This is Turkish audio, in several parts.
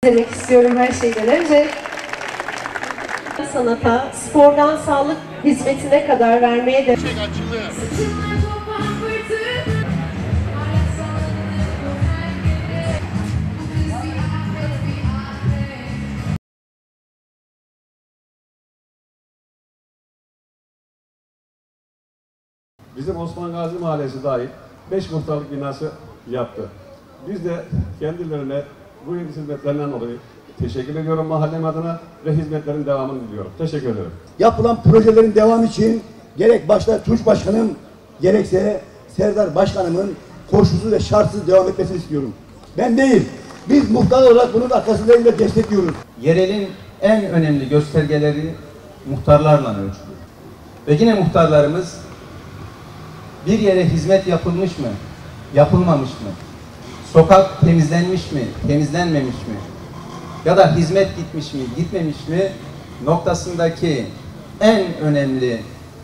demek istiyorum her şeyden önce. Sanata, spordan sağlık hizmetine kadar vermeye de... Bizim Osman Gazi Mahallesi dahil 5 muhtarlık binası yaptı. Biz de kendilerine bu hizmetlerinden dolayı teşekkür ediyorum mahallem adına ve hizmetlerin devamını diliyorum. Teşekkür ederim. Yapılan projelerin devamı için gerek başta Tunç Başkanım gerekse Serdar Başkanımın koşulsuz ve şartsız devam etmesini istiyorum. Ben değil, biz muhtar olarak bunun arkasındayız ve destekliyoruz. Yerelin en önemli göstergeleri muhtarlarla ölçülür. Ve yine muhtarlarımız bir yere hizmet yapılmış mı, yapılmamış mı? Sokak temizlenmiş mi, temizlenmemiş mi? Ya da hizmet gitmiş mi, gitmemiş mi? Noktasındaki en önemli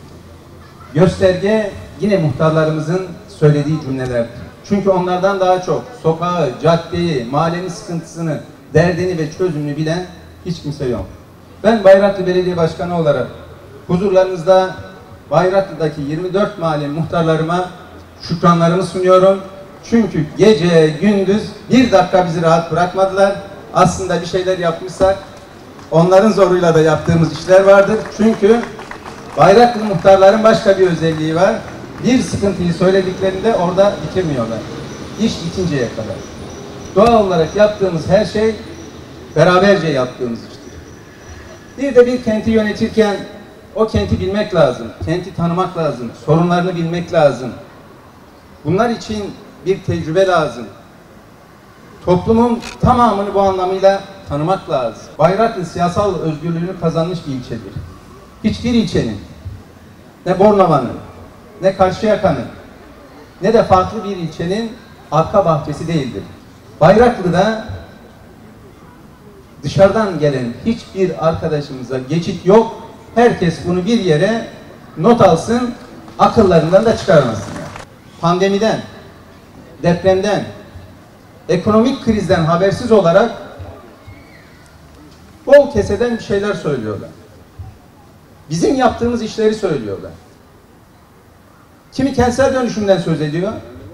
gösterge yine muhtarlarımızın söylediği cümlelerdir. Çünkü onlardan daha çok sokağı, caddeyi, mahallenin sıkıntısını, derdini ve çözümünü bilen hiç kimse yok. Ben Bayraklı Belediye Başkanı olarak huzurlarınızda Bayraklı'daki 24 mahalle muhtarlarıma şükranlarımı sunuyorum. Çünkü gece, gündüz bir dakika bizi rahat bırakmadılar. Aslında bir şeyler yapmışsak onların zoruyla da yaptığımız işler vardır. Çünkü Bayraklı muhtarların başka bir özelliği var. Bir sıkıntıyı söylediklerinde orada bitirmiyorlar. İş bitinceye kadar. Doğal olarak yaptığımız her şey beraberce yaptığımız iştir. Bir de bir kenti yönetirken o kenti bilmek lazım, kenti tanımak lazım, sorunlarını bilmek lazım. Bunlar için bir tecrübe lazım. Toplumun tamamını bu anlamıyla tanımak lazım. Bayraklı siyasal özgürlüğünü kazanmış bir ilçedir. Hiçbir ilçenin, ne Bornova'nın, ne Karşıyaka'nın, ne de farklı bir ilçenin arka bahçesi değildir. Bayraklı'da dışarıdan gelen hiçbir arkadaşımıza geçit yok. Herkes bunu bir yere not alsın, akıllarından da çıkarmasınlar. Pandemiden, depremden, ekonomik krizden habersiz olarak bol keseden bir şeyler söylüyorlar. Bizim yaptığımız işleri söylüyorlar. Kimi kentsel dönüşümden söz ediyor.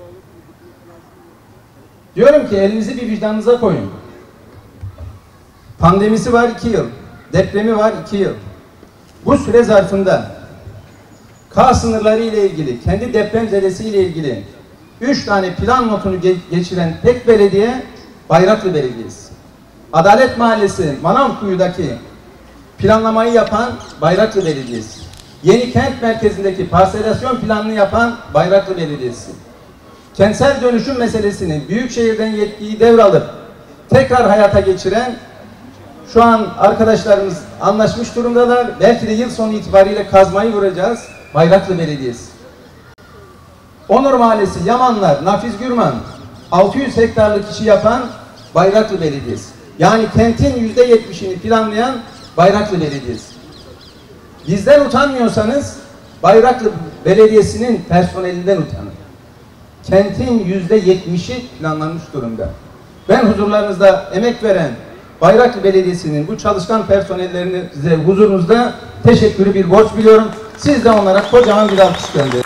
Diyorum ki elinizi bir vicdanınıza koyun. Pandemisi var 2 yıl, depremi var 2 yıl. Bu süre zarfında K sınırları ile ilgili, kendi depremzedesi ile ilgili 3 tane plan notunu geçiren tek belediye Bayraklı Belediyesi. Adalet Mahallesi, Manavkuyu'daki planlamayı yapan Bayraklı Belediyesi. Yenikent merkezindeki parselasyon planını yapan Bayraklı Belediyesi. Kentsel dönüşüm meselesini büyükşehirden yetkiyi devralıp tekrar hayata geçiren, şu an arkadaşlarımız anlaşmış durumdalar. Belki de yıl sonu itibariyle kazmayı vuracağız. Bayraklı Belediyesi. Onur Mahallesi, Yamanlar, Nafiz Gürman 600 hektarlık işi yapan Bayraklı Belediyesi. Yani kentin %70'ini planlayan Bayraklı Belediyesi. Bizden utanmıyorsanız Bayraklı Belediyesi'nin personelinden utanın. Kentin %70'i planlanmış durumda. Ben huzurlarınızda emek veren Bayraklı Belediyesi'nin bu çalışkan personellerine size huzurunuzda teşekkürü bir borç biliyorum. Siz de onlara kocaman bir alkış gönderin.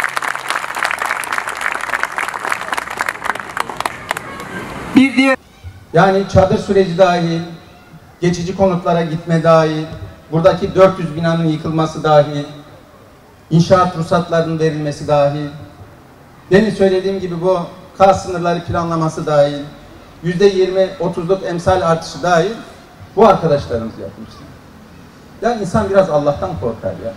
Bir diğer, yani çadır süreci dahil, geçici konutlara gitme dahil, buradaki 400 binanın yıkılması dahil, inşaat ruhsatlarının verilmesi dahil, demin söylediğim gibi bu K sınırları planlaması dahil, %20-30'luk emsal artışı dahil bu arkadaşlarımız yapmışlar. Ya insan biraz Allah'tan korkar ya.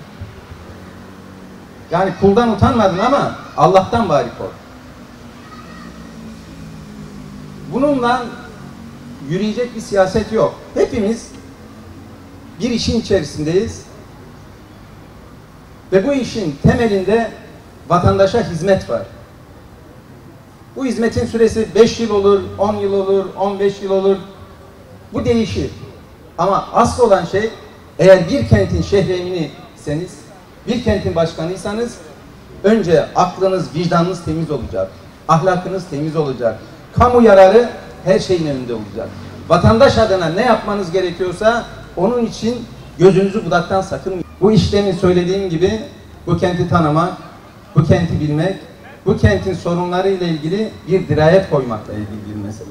Yani kuldan utanmadın ama Allah'tan bari kork. Bununla yürüyecek bir siyaset yok. Hepimiz bir işin içerisindeyiz. Ve bu işin temelinde vatandaşa hizmet var. Bu hizmetin süresi 5 yıl olur, 10 yıl olur, 15 yıl olur. Bu değişir. Ama asıl olan şey, eğer bir kentin şehreminiyseniz, bir kentin başkanıysanız, önce aklınız, vicdanınız temiz olacak. Ahlakınız temiz olacak. Kamu yararı her şeyin önünde olacak. Vatandaş adına ne yapmanız gerekiyorsa onun için gözünüzü budaktan sakın. Bu işlemi söylediğim gibi bu kenti tanımak, bu kenti bilmek, bu kentin sorunları ile ilgili bir dirayet koymakla ilgili bir mesele.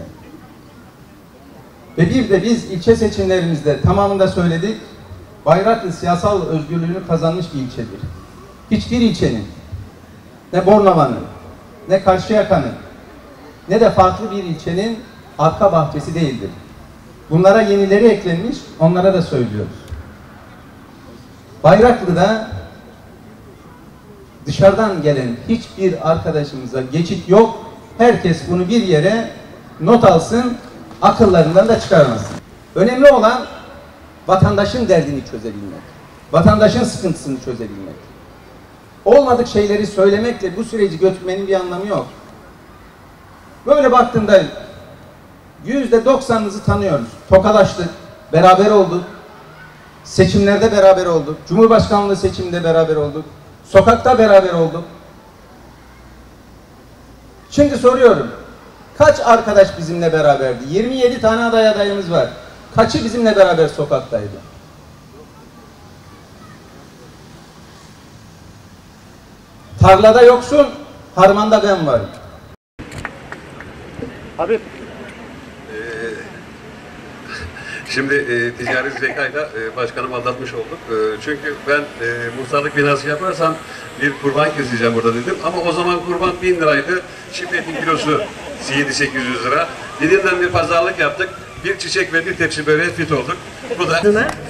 Ve bir de biz ilçe seçimlerimizde tamamında söyledik, Bayraklı siyasal özgürlüğünü kazanmış bir ilçedir. Hiçbir ilçenin, ne Bornova'nın, ne Karşıyaka'nın, ne de farklı bir ilçenin arka bahçesi değildir. Bunlara yenileri eklenmiş, onlara da söylüyoruz. Bayraklı'da dışarıdan gelen hiçbir arkadaşımıza geçit yok. Herkes bunu bir yere not alsın, akıllarından da çıkarmasın. Önemli olan vatandaşın derdini çözebilmek. Vatandaşın sıkıntısını çözebilmek. Olmadık şeyleri söylemekle bu süreci götürmenin bir anlamı yok. Böyle baktığımda %90'ınızı tanıyoruz. Tokalaştık, beraber olduk. Seçimlerde beraber olduk. Cumhurbaşkanlığı seçiminde beraber olduk. Sokakta beraber olduk. Şimdi soruyorum. Kaç arkadaş bizimle beraberdi? 27 tane adayımız var. Kaçı bizimle beraber sokaktaydı? Tarlada yoksun, harmanda ben varım. Abi Şimdi ticari zekayla başkanımı aldatmış olduk. Çünkü ben muhtarlık binası yaparsam bir kurban keseceğim burada dedim. Ama o zaman kurban 1000 liraydı. Şimdi etin kilosu 700-800 lira. Dilinden bir pazarlık yaptık. Bir çiçek ve bir tepsi böreğe fit olduk. Bu da...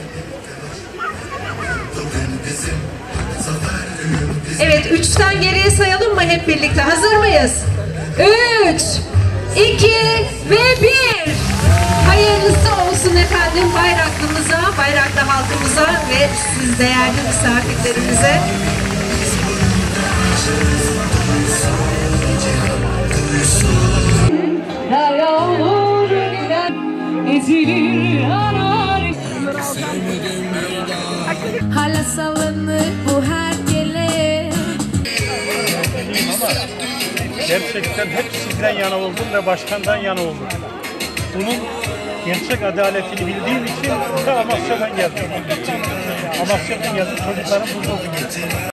Evet, 3'ten geriye sayalım mı hep birlikte? Hazır mıyız? 3, 2 ve 1. Hayırlısı olsun efendim Bayraklımıza, Bayraklı halkımıza ve siz değerli misafirlerimize. Hala salınır bu her gele. gerçekten hep sizden yana oldum ve başkandan yana oldum. Bunun gerçek adaletini bildiğim için de Amasya'dan geldim. Amasya'dan geldim, çocuklarım burada okuyor.